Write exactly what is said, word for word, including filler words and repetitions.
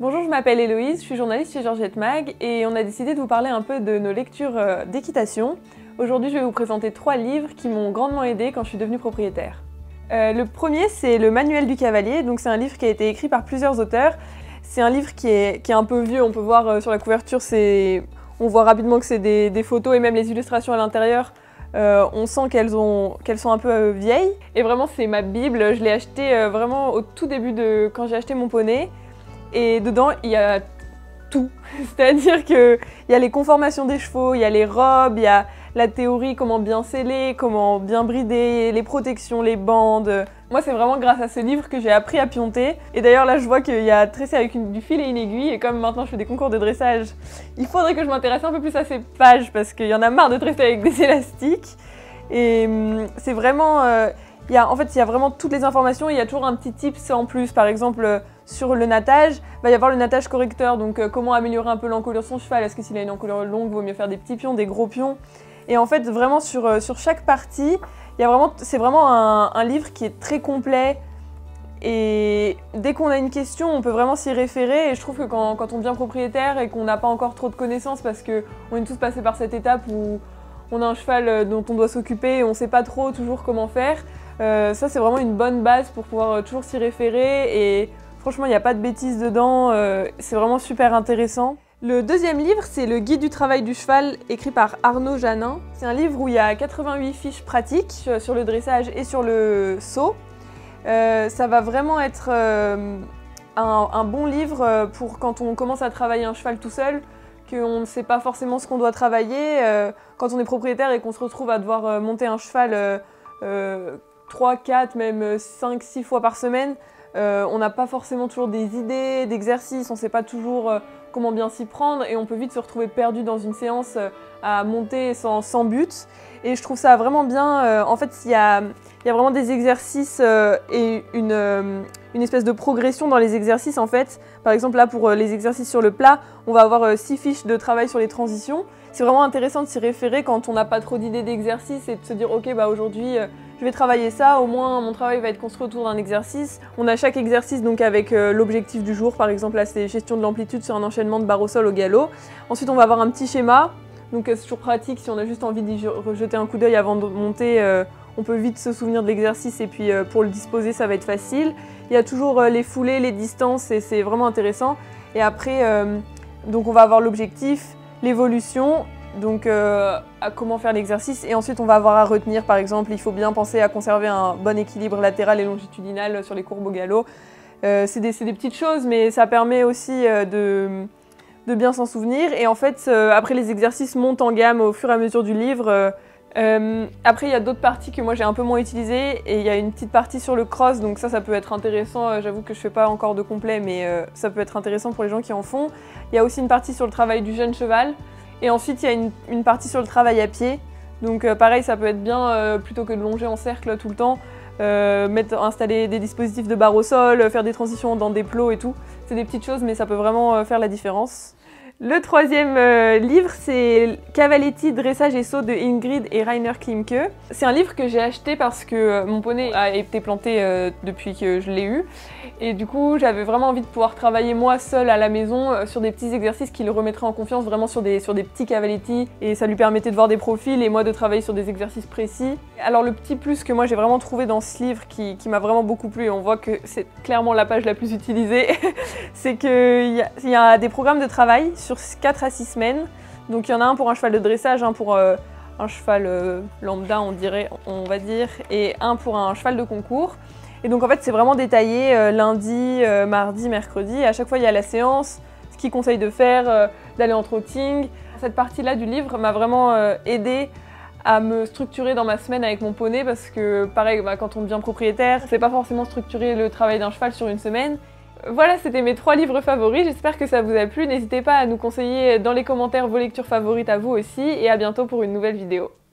Bonjour, je m'appelle Héloïse, je suis journaliste chez Georgette Mag et on a décidé de vous parler un peu de nos lectures d'équitation. Aujourd'hui, je vais vous présenter trois livres qui m'ont grandement aidée quand je suis devenue propriétaire. Euh, le premier, c'est le Manuel du cavalier, donc c'est un livre qui a été écrit par plusieurs auteurs. C'est un livre qui est, qui est un peu vieux, on peut voir euh, sur la couverture, on voit rapidement que c'est des, des photos et même les illustrations à l'intérieur. Euh, on sent qu'elles qu'elles sont un peu euh, vieilles. Et vraiment, c'est ma bible. Je l'ai acheté euh, vraiment au tout début de quand j'ai acheté mon poney. Et dedans, il y a tout. C'est-à-dire qu'il y a les conformations des chevaux, il y a les robes, il y a la théorie, comment bien sceller, comment bien brider, les protections, les bandes. Moi, c'est vraiment grâce à ce livre que j'ai appris à pionter. Et d'ailleurs, là, je vois qu'il y a tressé avec une, du fil et une aiguille. Et comme maintenant, je fais des concours de dressage, il faudrait que je m'intéresse un peu plus à ces pages parce qu'il y en a marre de tresser avec des élastiques. Et hum, c'est vraiment... Euh, il y a, en fait, il y a vraiment toutes les informations. Il y a toujours un petit tips en plus. Par exemple, euh, sur le nattage, il va y avoir le nattage correcteur. Donc, euh, comment améliorer un peu l'encolure de son cheval. Est-ce que s'il a une encolure longue, il vaut mieux faire des petits pions, des gros pions. Et en fait, vraiment, sur, euh, sur chaque partie, c'est vraiment un, un livre qui est très complet. Et dès qu'on a une question, on peut vraiment s'y référer. Et je trouve que quand, quand on devient propriétaire et qu'on n'a pas encore trop de connaissances, parce qu'on est tous passés par cette étape où on a un cheval dont on doit s'occuper et on ne sait pas trop toujours comment faire, euh, ça c'est vraiment une bonne base pour pouvoir toujours s'y référer. Et franchement, il n'y a pas de bêtises dedans, euh, c'est vraiment super intéressant. Le deuxième livre, c'est le Guide du travail du cheval, écrit par Arnaud Janin. C'est un livre où il y a quatre-vingt-huit fiches pratiques sur le dressage et sur le saut. Euh, ça va vraiment être euh, un, un bon livre pour quand on commence à travailler un cheval tout seul, qu'on ne sait pas forcément ce qu'on doit travailler. Euh, quand on est propriétaire et qu'on se retrouve à devoir monter un cheval euh, euh, trois, quatre, même cinq, six fois par semaine, euh, on n'a pas forcément toujours des idées, d'exercices, on ne sait pas toujours euh, comment bien s'y prendre et on peut vite se retrouver perdu dans une séance euh, à monter sans, sans but. Et je trouve ça vraiment bien. Euh, en fait, il y a, il y a vraiment des exercices euh, et une, euh, une espèce de progression dans les exercices en fait. Par exemple, là pour euh, les exercices sur le plat, on va avoir euh, six fiches de travail sur les transitions. C'est vraiment intéressant de s'y référer quand on n'a pas trop d'idées d'exercice et de se dire ok, bah aujourd'hui euh, je vais travailler ça, au moins mon travail va être construit autour d'un exercice. On a chaque exercice donc avec euh, l'objectif du jour, par exemple là c'est gestion de l'amplitude sur un enchaînement de barre au sol au galop. Ensuite on va avoir un petit schéma, donc euh, c'est toujours pratique si on a juste envie d'y rejeter un coup d'œil avant de monter, euh, on peut vite se souvenir de l'exercice et puis euh, pour le disposer ça va être facile. Il y a toujours euh, les foulées, les distances et c'est vraiment intéressant. Et après euh, donc on va avoir l'objectif, l'évolution, donc euh, à comment faire l'exercice et ensuite on va avoir à retenir par exemple il faut bien penser à conserver un bon équilibre latéral et longitudinal sur les courbes au galop. Euh, c'est des, des petites choses mais ça permet aussi euh, de, de bien s'en souvenir et en fait euh, après les exercices montent en gamme au fur et à mesure du livre. Euh, euh, après il y a d'autres parties que moi j'ai un peu moins utilisées et il y a une petite partie sur le cross donc ça ça peut être intéressant, euh, j'avoue que je fais pas encore de complet mais euh, ça peut être intéressant pour les gens qui en font. Il y a aussi une partie sur le travail du jeune cheval. Et ensuite, il y a une, une partie sur le travail à pied. Donc euh, pareil, ça peut être bien, euh, plutôt que de longer en cercle tout le temps, euh, mettre, installer des dispositifs de barre au sol, faire des transitions dans des plots et tout. C'est des petites choses, mais ça peut vraiment euh, faire la différence. Le troisième euh, livre, c'est Cavaletti, dressage et saut de Ingrid et Rainer Klimke. C'est un livre que j'ai acheté parce que euh, mon poney a été planté euh, depuis que je l'ai eu. Et du coup, j'avais vraiment envie de pouvoir travailler moi seule à la maison euh, sur des petits exercices qui le remettraient en confiance vraiment sur des, sur des petits Cavaletti. Et ça lui permettait de voir des profils et moi de travailler sur des exercices précis. Alors le petit plus que moi j'ai vraiment trouvé dans ce livre qui, qui m'a vraiment beaucoup plu, et on voit que c'est clairement la page la plus utilisée, c'est qu'il y, y a des programmes de travail sur quatre à six semaines. Donc il y en a un pour un cheval de dressage, un pour euh, un cheval euh, lambda on dirait, on va dire, et un pour un cheval de concours. Et donc en fait c'est vraiment détaillé euh, lundi, euh, mardi, mercredi. Et à chaque fois il y a la séance, ce qu'il conseille de faire, euh, d'aller en trotting. Cette partie-là du livre m'a vraiment euh, aidée à me structurer dans ma semaine avec mon poney parce que pareil, bah, quand on devient propriétaire, c'est pas forcément structurer le travail d'un cheval sur une semaine. Voilà, c'était mes trois livres favoris, j'espère que ça vous a plu. N'hésitez pas à nous conseiller dans les commentaires vos lectures favorites à vous aussi et à bientôt pour une nouvelle vidéo.